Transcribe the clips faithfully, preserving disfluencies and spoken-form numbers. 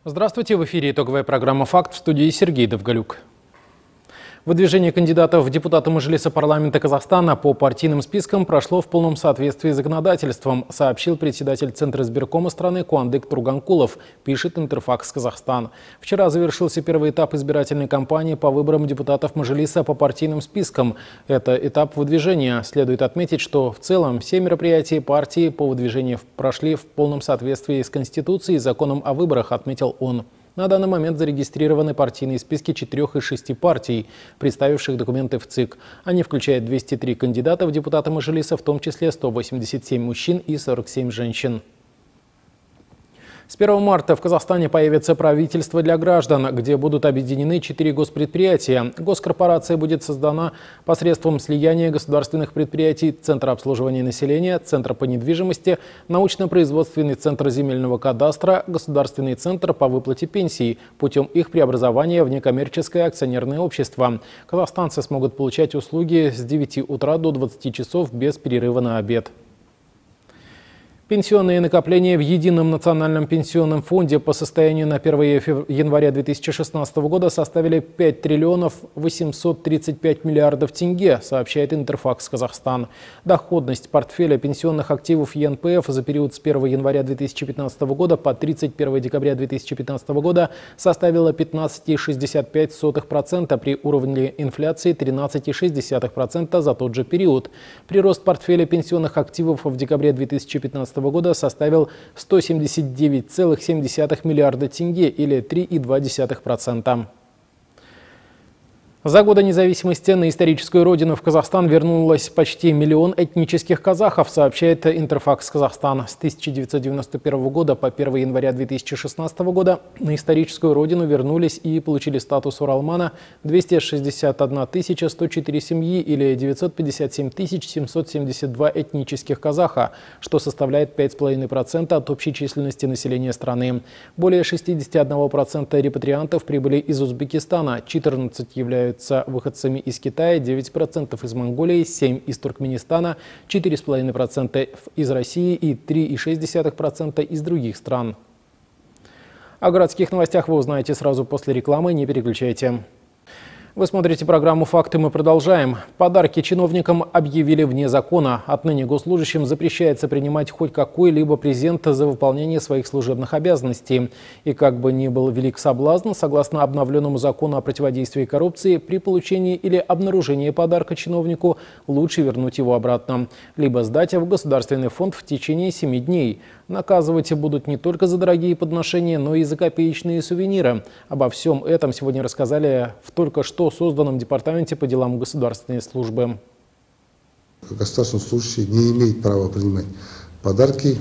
Здравствуйте, в эфире итоговая программа «Факт», в студии Сергей Довголюк. Выдвижение кандидатов в депутаты Мажилиса парламента Казахстана по партийным спискам прошло в полном соответствии с законодательством, сообщил председатель Центра избиркома страны Куандык Турганкулов, пишет Интерфакс Казахстан. Вчера завершился первый этап избирательной кампании по выборам депутатов Мажилиса по партийным спискам. Это этап выдвижения. Следует отметить, что в целом все мероприятия партии по выдвижению прошли в полном соответствии с Конституцией и законом о выборах, отметил он. На данный момент зарегистрированы партийные списки четырех из шести партий, представивших документы в ЦИК. Они включают двести три кандидата в депутаты Мажилиса, в том числе сто восемьдесят семь мужчин и сорок семь женщин. С первого марта в Казахстане появится правительство для граждан, где будут объединены четыре госпредприятия. Госкорпорация будет создана посредством слияния государственных предприятий Центра обслуживания населения, Центра по недвижимости, научно-производственный центр земельного кадастра, Государственный центр по выплате пенсий путем их преобразования в некоммерческое акционерное общество. Казахстанцы смогут получать услуги с девяти утра до двадцати часов без перерыва на обед. Пенсионные накопления в Едином национальном пенсионном фонде по состоянию на первое января две тысячи шестнадцатого года составили пять триллионов восемьсот тридцать пять миллиардов тенге, сообщает Интерфакс Казахстан. Доходность портфеля пенсионных активов Е Н П Ф за период с первого января две тысячи пятнадцатого года по тридцать первое декабря две тысячи пятнадцатого года составила пятнадцать целых шестьдесят пять сотых процента при уровне инфляции тринадцать целых шесть десятых процента за тот же период. Прирост портфеля пенсионных активов в декабре две тысячи пятнадцатого года составил сто семьдесят девять целых семь десятых миллиарда тенге или три целых две десятых процента. За годы независимости на историческую родину в Казахстан вернулось почти миллион этнических казахов, сообщает Интерфакс Казахстан. С тысяча девятьсот девяносто первого года по первое января две тысячи шестнадцатого года на историческую родину вернулись и получили статус уралмана двести шестьдесят одна тысяча сто четыре семьи или девятьсот пятьдесят семь тысяч семьсот семьдесят два этнических казаха, что составляет пять целых пять десятых процента от общей численности населения страны. Более шестидесяти одного процента репатриантов прибыли из Узбекистана, четырнадцать являются выходцами из Китая, девять процентов из Монголии, семь из Туркменистана, четыре целых пять десятых процента из России и три целых шесть десятых процента из других стран. О городских новостях вы узнаете сразу после рекламы, не переключайте. Вы смотрите программу «Факты», мы продолжаем. Подарки чиновникам объявили вне закона. Отныне госслужащим запрещается принимать хоть какой-либо презент за выполнение своих служебных обязанностей. И как бы ни был велик соблазн, согласно обновленному закону о противодействии коррупции, при получении или обнаружении подарка чиновнику лучше вернуть его обратно, либо сдать в государственный фонд в течение семи дней. Наказывать будут не только за дорогие подношения, но и за копеечные сувениры. Обо всем этом сегодня рассказали в только что созданном департаменте по делам государственной службы. Государственный служащий не имеет права принимать подарки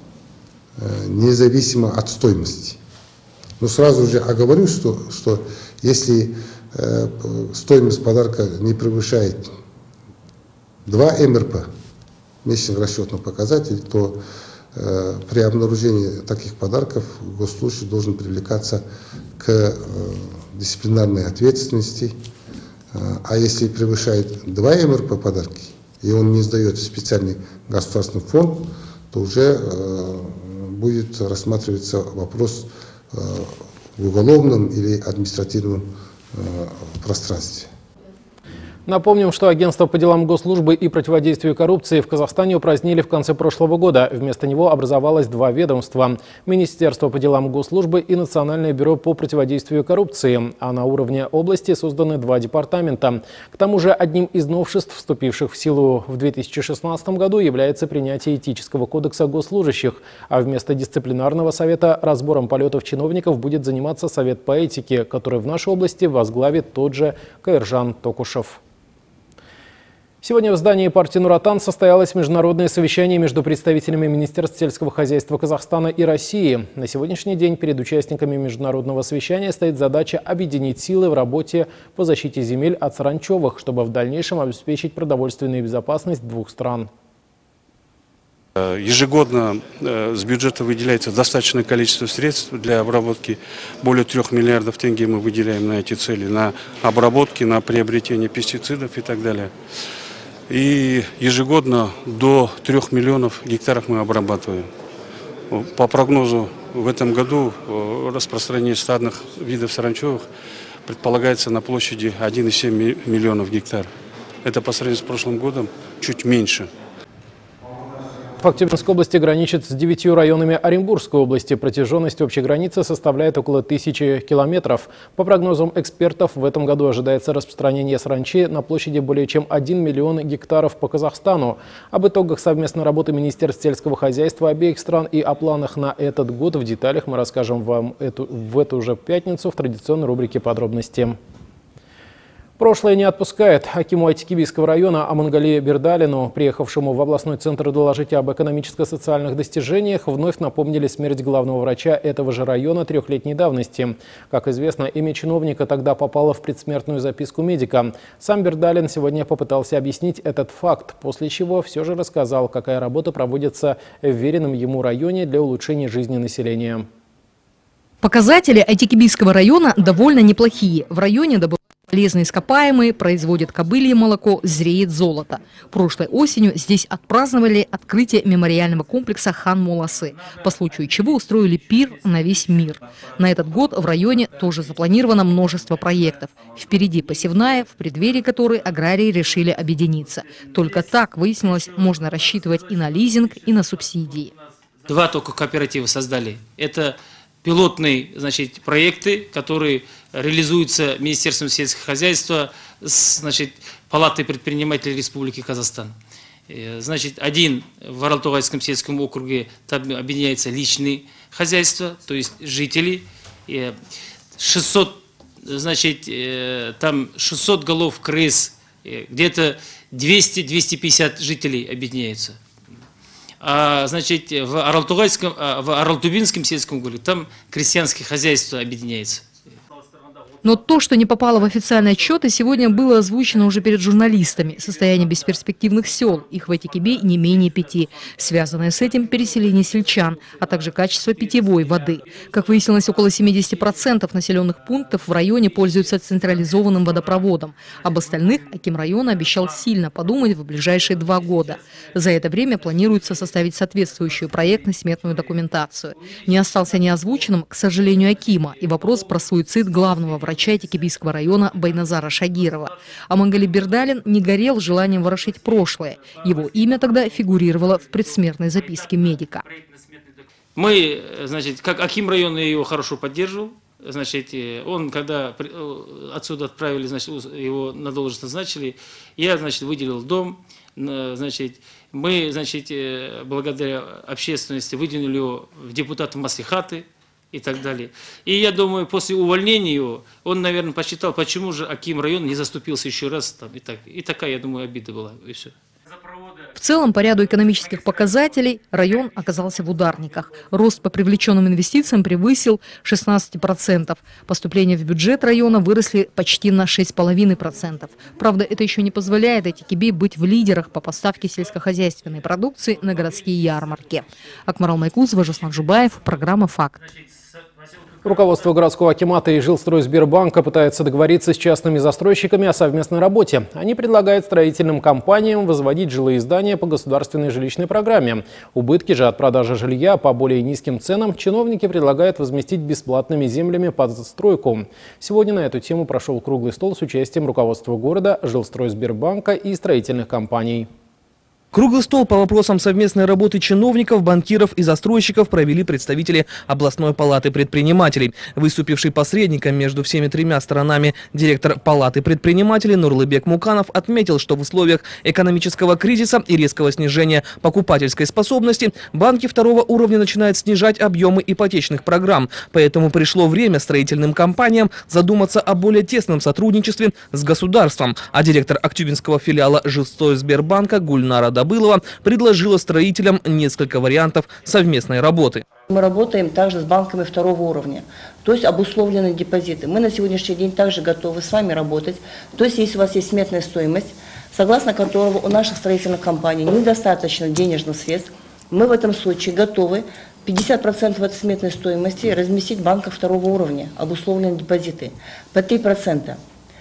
независимо от стоимости. Но сразу же оговорю, что, что если э, стоимость подарка не превышает два эм эр пэ, месячных расчетных показателей, то э, при обнаружении таких подарков госслужащий должен привлекаться к э, дисциплинарной ответственности. А если превышает два эм эр пэ подарки, и он не сдает в специальный государственный фонд, то уже э, будет рассматриваться вопрос э, в уголовном или административном э, пространстве. Напомним, что Агентство по делам госслужбы и противодействию коррупции в Казахстане упразднили в конце прошлого года. Вместо него образовалось два ведомства – Министерство по делам госслужбы и Национальное бюро по противодействию коррупции. А на уровне области созданы два департамента. К тому же одним из новшеств, вступивших в силу в две тысячи шестнадцатом году, является принятие этического кодекса госслужащих. А вместо дисциплинарного совета разбором полетов чиновников будет заниматься Совет по этике, который в нашей области возглавит тот же Каиржан Токушев. Сегодня в здании партии «Нур-Отан» состоялось международное совещание между представителями Министерства сельского хозяйства Казахстана и России. На сегодняшний день перед участниками международного совещания стоит задача объединить силы в работе по защите земель от саранчевых, чтобы в дальнейшем обеспечить продовольственную безопасность двух стран. Ежегодно с бюджета выделяется достаточное количество средств для обработки. Более трех миллиардов тенге мы выделяем на эти цели, на обработки, на приобретение пестицидов и так далее. И ежегодно до трех миллионов гектаров мы обрабатываем. По прогнозу в этом году распространение стадных видов саранчевых предполагается на площади один и семь миллионов гектар. Это по сравнению с прошлым годом чуть меньше. Актюбинская область граничит с девятью районами Оренбургской области. Протяженность общей границы составляет около тысячи километров. По прогнозам экспертов, в этом году ожидается распространение саранчи на площади более чем один миллион гектаров по Казахстану. Об итогах совместной работы Министерств сельского хозяйства обеих стран и о планах на этот год в деталях мы расскажем вам эту, в эту же пятницу в традиционной рубрике «Подробности». Прошлое не отпускает. Акиму Айтикибийского района Амангали Бердалину, приехавшему в областной центр доложить об экономическо-социальных достижениях, вновь напомнили смерть главного врача этого же района трехлетней давности. Как известно, имя чиновника тогда попало в предсмертную записку медика. Сам Бердалин сегодня попытался объяснить этот факт, после чего все же рассказал, какая работа проводится в веренном ему районе для улучшения жизни населения. Показатели Айтикибийского района довольно неплохие. В районе добывают полезные ископаемые, производят кобылье молоко, зреет золото. Прошлой осенью здесь отпраздновали открытие мемориального комплекса Хан-Моласы, по случаю чего устроили пир на весь мир. На этот год в районе тоже запланировано множество проектов. Впереди посевная, в преддверии которой аграрии решили объединиться. Только так, выяснилось, можно рассчитывать и на лизинг, и на субсидии. Два только кооператива создали. Это пилотные, значит, проекты, которые реализуются Министерством сельского хозяйства, значит, Палатой предпринимателей Республики Казахстан. Значит, один в Аралтугайском сельском округе, там объединяется личные хозяйства, то есть жители. шестьсот, значит, там шестьсот голов крыс, где-то двести — двести пятьдесят жителей объединяются. А, значит, в Аралтугайском, в Аралтубинском сельском округе там крестьянские хозяйства объединяются. Но то, что не попало в официальные отчеты, сегодня было озвучено уже перед журналистами. Состояние бесперспективных сел, их в Айтикибе не менее пяти. Связанное с этим переселение сельчан, а также качество питьевой воды. Как выяснилось, около семидесяти процентов населенных пунктов в районе пользуются централизованным водопроводом. Об остальных аким района обещал сильно подумать в ближайшие два года. За это время планируется составить соответствующую проектно-сметную документацию. Не остался неозвученным, к сожалению, акима и вопрос про суицид главного врача врача Айтикибийского района Байназара Шагирова. Амангали Бердалин не горел желанием ворошить прошлое. Его имя тогда фигурировало в предсмертной записке медика. Мы, значит, как аким района его хорошо поддерживал. Значит, он, когда отсюда отправили, значит, его на должность назначили, я, значит, выделил дом. Значит, мы, значит, благодаря общественности выдвинули его в депутаты маслихаты и так далее. И я думаю, после увольнения его, он, наверное, посчитал, почему же аким район не заступился еще раз. Там, и, так, и такая, я думаю, обида была. И все. В целом, по ряду экономических показателей район оказался в ударниках. Рост по привлеченным инвестициям превысил шестнадцать процентов. Поступления в бюджет района выросли почти на шесть целых пять десятых процента. Правда, это еще не позволяет Айтикибе быть в лидерах по поставке сельскохозяйственной продукции на городские ярмарки. Акмарал Майкузова, Жаслан Жубаев, программа «Факт». Руководство городского акимата и Жилстройсбербанка пытается договориться с частными застройщиками о совместной работе. Они предлагают строительным компаниям возводить жилые здания по государственной жилищной программе. Убытки же от продажи жилья по более низким ценам чиновники предлагают возместить бесплатными землями под застройку. Сегодня на эту тему прошел круглый стол с участием руководства города, Жилстройсбербанка и строительных компаний. Круглый стол по вопросам совместной работы чиновников, банкиров и застройщиков провели представители областной палаты предпринимателей. Выступивший посредником между всеми тремя сторонами директор палаты предпринимателей Нурлыбек Муканов отметил, что в условиях экономического кризиса и резкого снижения покупательской способности банки второго уровня начинают снижать объемы ипотечных программ. Поэтому пришло время строительным компаниям задуматься о более тесном сотрудничестве с государством. А директор актюбинского филиала Жилстройсбербанка Гульнара Добылова предложила строителям несколько вариантов совместной работы. Мы работаем также с банками второго уровня, то есть обусловленные депозиты. Мы на сегодняшний день также готовы с вами работать. То есть если у вас есть сметная стоимость, согласно которого у наших строительных компаний недостаточно денежных средств, мы в этом случае готовы пятьдесят процентов от сметной стоимости разместить в банках второго уровня, обусловленные депозиты, по три процента.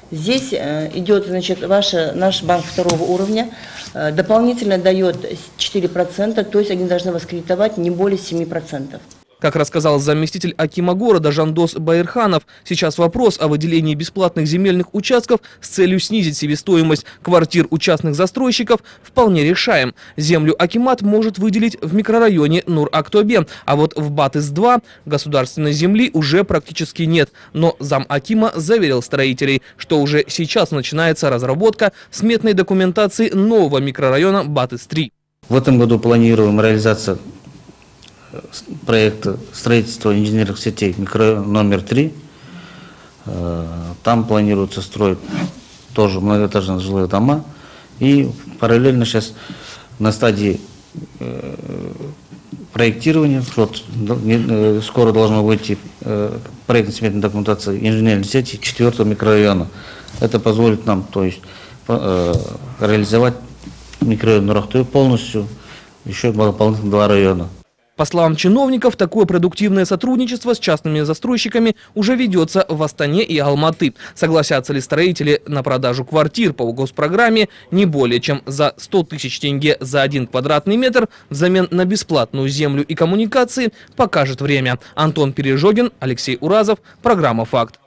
Здесь идет, значит, ваш, наш банк второго уровня, дополнительно дает четыре процента, то есть они должны вас кредитовать не более семи процентов. Как рассказал заместитель акима города Жандос Байырханов, сейчас вопрос о выделении бесплатных земельных участков с целью снизить себестоимость квартир у частных застройщиков вполне решаем. Землю акимат может выделить в микрорайоне Нур-Актобе, а вот в Батыс-два государственной земли уже практически нет. Но зам акима заверил строителей, что уже сейчас начинается разработка сметной документации нового микрорайона Батыс-три. В этом году планируем реализацию проекта строительства инженерных сетей микрорайон номер три. Там планируется строить тоже многоэтажные жилые дома. И параллельно сейчас на стадии проектирования, вот, скоро должно выйти проектно-сметная документация инженерной сети четвертого микрорайона. Это позволит нам, то есть, реализовать микрорайон Нур-Актобе полностью, еще дополнительно два района. По словам чиновников, такое продуктивное сотрудничество с частными застройщиками уже ведется в Астане и Алматы. Согласятся ли строители на продажу квартир по госпрограмме не более чем за сто тысяч тенге за один квадратный метр взамен на бесплатную землю и коммуникации, покажет время. Антон Пережогин, Алексей Уразов. Программа «Факт».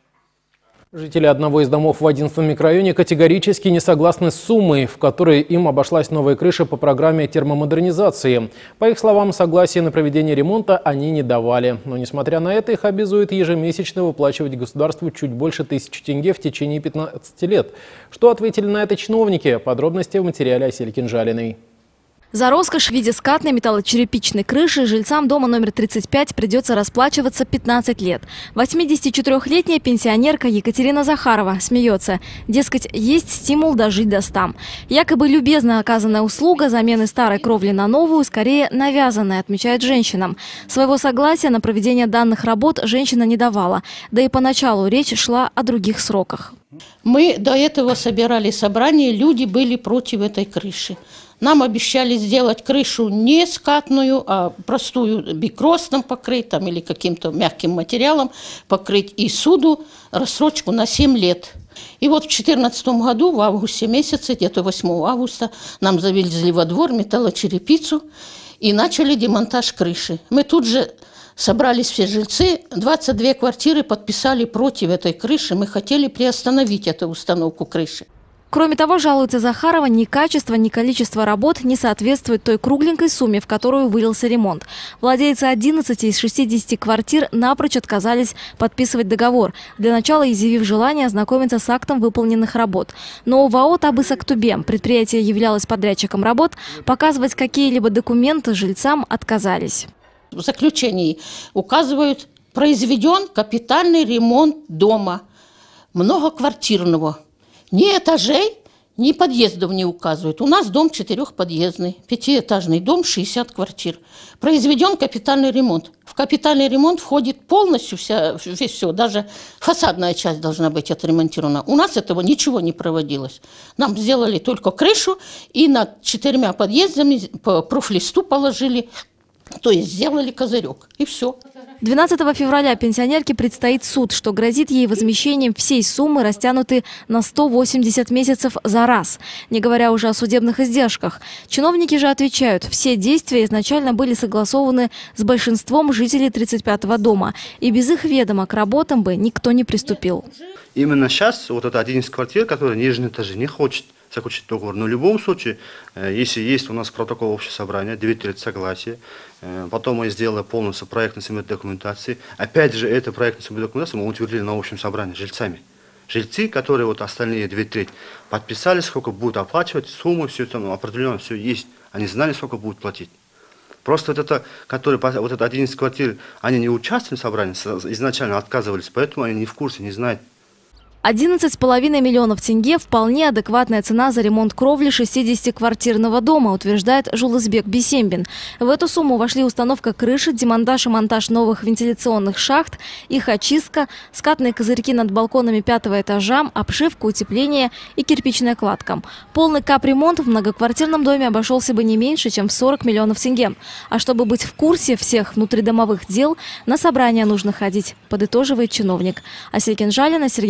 Жители одного из домов в одиннадцатом микрорайоне категорически не согласны с суммой, в которой им обошлась новая крыша по программе термомодернизации. По их словам, согласия на проведение ремонта они не давали. Но, несмотря на это, их обязуют ежемесячно выплачивать государству чуть больше тысячи тенге в течение пятнадцати лет. Что ответили на это чиновники? Подробности в материале Асель Кинжалиной. За роскошь в виде скатной металлочерепичной крыши жильцам дома номер тридцать пять придется расплачиваться пятнадцать лет. восьмидесятичетырёхлетняя пенсионерка Екатерина Захарова смеется. Дескать, есть стимул дожить до ста. Якобы любезно оказанная услуга замены старой кровли на новую скорее навязанная, отмечает женщинам. Своего согласия на проведение данных работ женщина не давала. Да и поначалу речь шла о других сроках. Мы до этого собирали собрание, люди были против этой крыши. Нам обещали сделать крышу не скатную, а простую бикростом покрыть там, или каким-то мягким материалом покрыть и суду рассрочку на семь лет. И вот в две тысячи четырнадцатом году, в августе месяце, где-то восьмого августа, нам завезли во двор металлочерепицу и начали демонтаж крыши. Мы тут же собрались все жильцы, двадцать две квартиры подписали против этой крыши. Мы хотели приостановить эту установку крыши. Кроме того, жалуется Захарова, ни качество, ни количество работ не соответствует той кругленькой сумме, в которую вылился ремонт. Владельцы одиннадцати из шестидесяти квартир напрочь отказались подписывать договор, для начала изъявив желание ознакомиться с актом выполненных работ. Но в АО «Табыс Актобе» предприятие являлось подрядчиком работ, показывать какие-либо документы жильцам отказались. В заключении указывают: произведен капитальный ремонт дома многоквартирного. Ни этажей, ни подъездов не указывают. У нас дом четырехподъездный, пятиэтажный дом, шестьдесят квартир. Произведен капитальный ремонт. В капитальный ремонт входит полностью вся, все, даже фасадная часть должна быть отремонтирована. У нас этого ничего не проводилось. Нам сделали только крышу и над четырьмя подъездами по профлисту положили, то есть сделали козырек, и все. двенадцатого февраля пенсионерке предстоит суд, что грозит ей возмещением всей суммы, растянутой на сто восемьдесят месяцев за раз, не говоря уже о судебных издержках. Чиновники же отвечают, все действия изначально были согласованы с большинством жителей тридцать пятого дома, и без их ведома к работам бы никто не приступил. Именно сейчас вот это один из квартир, который нижний этаж не хочет заключить договор. Но в любом случае, если есть у нас протокол общего собрания, девять лет согласия, потом мы сделали полностью проектно-сметной документации. Опять же, эту проектно-сметную документацию мы утвердили на общем собрании жильцами. Жильцы, которые вот остальные две трети подписали, сколько будут оплачивать, суммы, все там определенно, все есть. Они знали, сколько будут платить. Просто вот это, который, вот это одиннадцать квартир, они не участвовали в собрании, изначально отказывались, поэтому они не в курсе, не знают. одиннадцать с половиной миллионов тенге – вполне адекватная цена за ремонт кровли шестидесятиквартирного дома, утверждает Жулысбек Бисембин. В эту сумму вошли установка крыши, демонтаж и монтаж новых вентиляционных шахт, их очистка, скатные козырьки над балконами пятого этажа, обшивка, утепление и кирпичная кладка. Полный капремонт в многоквартирном доме обошелся бы не меньше, чем в сорок миллионов тенге. А чтобы быть в курсе всех внутридомовых дел, на собрание нужно ходить, подытоживает чиновник. Асель Кинжалина, Сергей Калашников.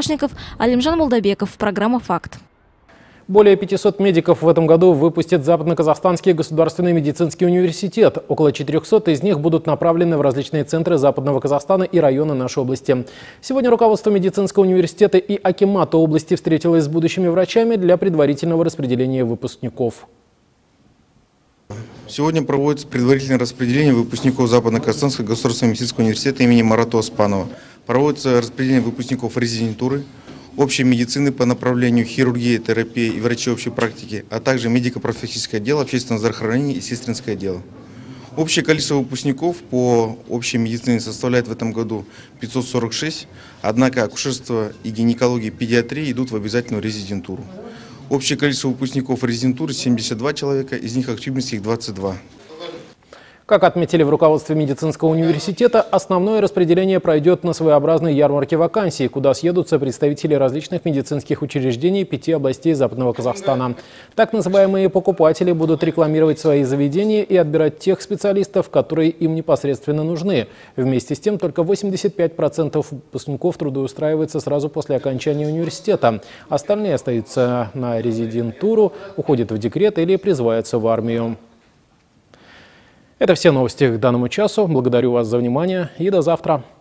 источников. Алимжан Молдобеков. Программа «Факт». Более пятисот медиков в этом году выпустит Западно-Казахстанский государственный медицинский университет. Около четырёхсот из них будут направлены в различные центры Западного Казахстана и районы нашей области. Сегодня руководство медицинского университета и акимата области встретилось с будущими врачами для предварительного распределения выпускников. Сегодня проводится предварительное распределение выпускников Западно-Казахстанского государственного медицинского университета имени Марата Оспанова. Проводится распределение выпускников резидентуры, общей медицины по направлению хирургии, терапии и врачей общей практики, а также медико-профилактическое дело, общественного здравоохранения и сестринское дело. Общее количество выпускников по общей медицине составляет в этом году пятьсот сорок шесть, однако акушерство и гинекология и педиатрия идут в обязательную резидентуру. Общее количество выпускников резидентуры семьдесят два человека, из них активных двадцать два. Как отметили в руководстве медицинского университета, основное распределение пройдет на своеобразной ярмарке вакансий, куда съедутся представители различных медицинских учреждений пяти областей Западного Казахстана. Так называемые покупатели будут рекламировать свои заведения и отбирать тех специалистов, которые им непосредственно нужны. Вместе с тем, только восемьдесят пять процентов выпускников трудоустраиваются сразу после окончания университета. Остальные остаются на резидентуру, уходят в декрет или призываются в армию. Это все новости к данному часу. Благодарю вас за внимание и до завтра.